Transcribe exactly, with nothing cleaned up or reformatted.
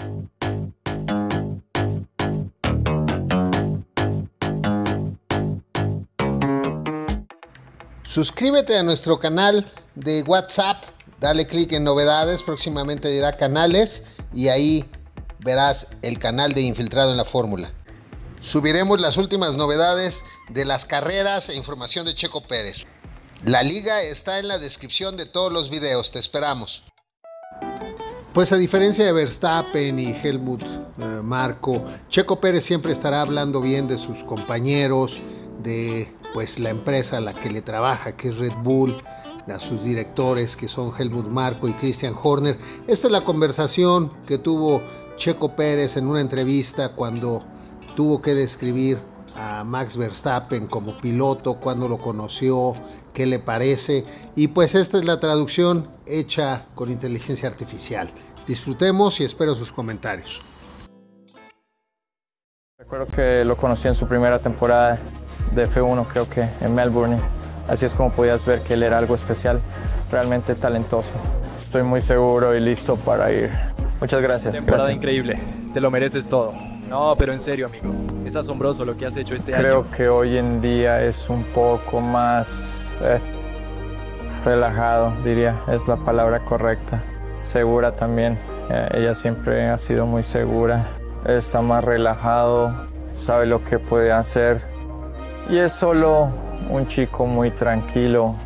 Suscríbete a nuestro canal de WhatsApp, dale clic en novedades, próximamente dirá canales y ahí verás el canal de Infiltrado en la Fórmula. Subiremos las últimas novedades de las carreras e información de Checo Pérez. La liga está en la descripción de todos los videos, te esperamos. Pues a diferencia de Verstappen y Helmut eh, Marko, Checo Pérez siempre estará hablando bien de sus compañeros, de pues la empresa a la que le trabaja, que es Red Bull, a sus directores que son Helmut Marko y Christian Horner. Esta es la conversación que tuvo Checo Pérez en una entrevista cuando tuvo que describir a Max Verstappen como piloto, cuando lo conoció, qué le parece, y pues esta es la traducción hecha con inteligencia artificial. Disfrutemos y espero sus comentarios. Recuerdo que lo conocí en su primera temporada de F uno, creo que en Melbourne. Así es como podías ver que él era algo especial, realmente talentoso. Estoy muy seguro y listo para ir. Muchas gracias. Temporada gracias. Increíble, te lo mereces todo. No, pero en serio, amigo, es asombroso lo que has hecho este Creo año. Creo que hoy en día es un poco más eh, relajado, diría, es la palabra correcta. Segura también, eh, ella siempre ha sido muy segura. Está más relajado, sabe lo que puede hacer. Y es solo un chico muy tranquilo,